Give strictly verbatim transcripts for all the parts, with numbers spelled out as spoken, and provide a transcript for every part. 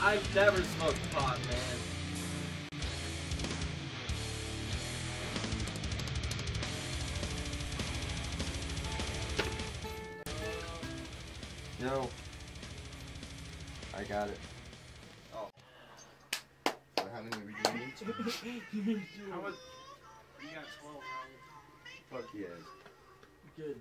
I've never smoked pot, man. Yo. I got it. Oh. So how many were you doing each? How much? You got twelve, right? Fuck yes. Good.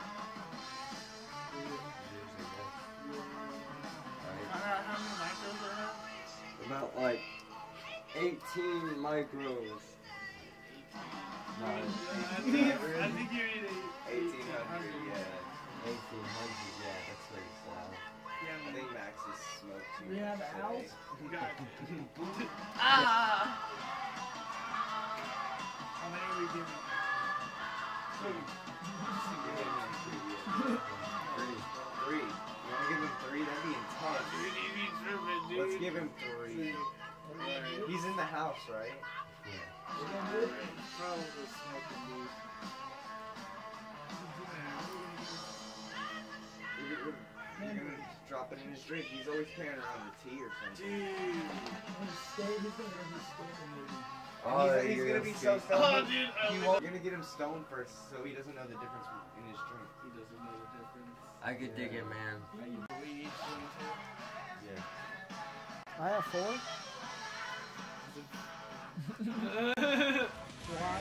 Alright. How many micros are there? About like eighteen micros. No, I think, I think you need eighteen hundred, yeah. eighteen hundred, yeah, that's what it's uh, Yeah, I think Max has smoked too we much have today. owls. You got Ah! How many are we giving? Three. Three. You wanna give him three? That'd be intense. Dude, you be tripping, dude. Let's give him three. He's in the house, right? We're gonna do it? Probably smoking, dude. You're gonna, you're gonna drop it in his drink. He's always carrying around the tea or something. Dude. Oh, he's, he's gonna be so stoned. Oh, dude. He I won't, you're gonna get him stoned first, so he doesn't know the difference in his drink. He doesn't know the difference. I could dig it, man. We each one too. Yeah. I have four. Why?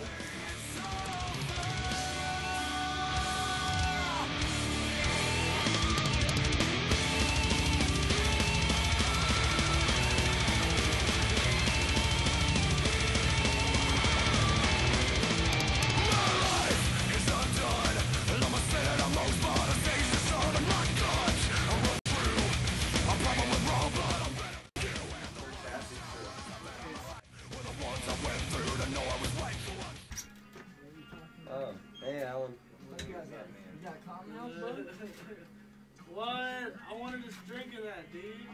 Oh, hey, Alan. You got calm now, bud? What? I wanted this drink of that, dude.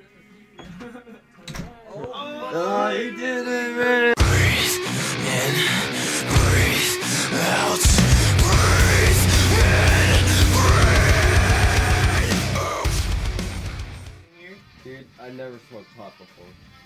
Oh, Oh, you did it, man! Breathe in, breathe out, breathe in, breathe out. Dude, I never smoked pot before.